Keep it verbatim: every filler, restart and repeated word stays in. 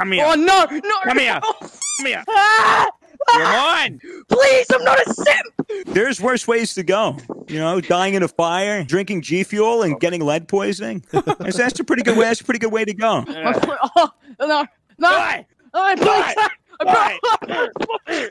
Come here. Oh, no, no. Come no. here. Come here. Ah! Come on. Please, I'm not a simp. There's worse ways to go. You know, dying in a fire, drinking G Fuel, and getting lead poisoning. That's, that's a pretty good way. That's a pretty good way to go. Oh, no, no. Why? Oh, please. Why? I